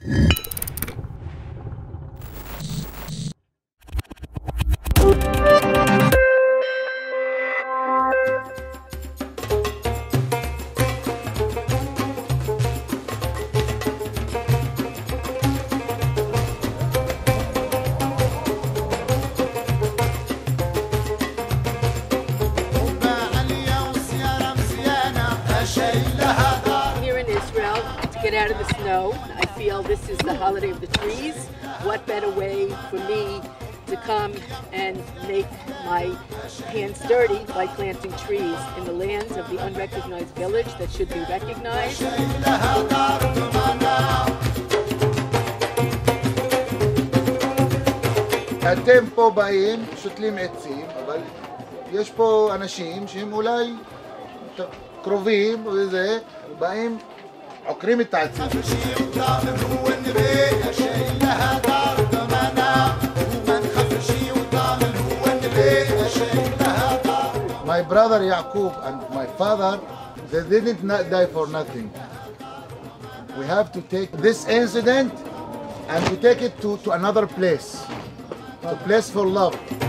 Here in Israel, to get out of the snow, I feel this is the holiday of the trees. What better way for me to come and make my hands dirty by planting trees in the lands of the unrecognized village that should be recognized. אתם פה באים, שותלים עצים, אבל יש פה אנשים שהם אולי קרובים וזה, באים, עוקרים את העצים. My brother Yaqub and my father, they didn't die for nothing. We have to take this incident and to take it to another place, a place for love.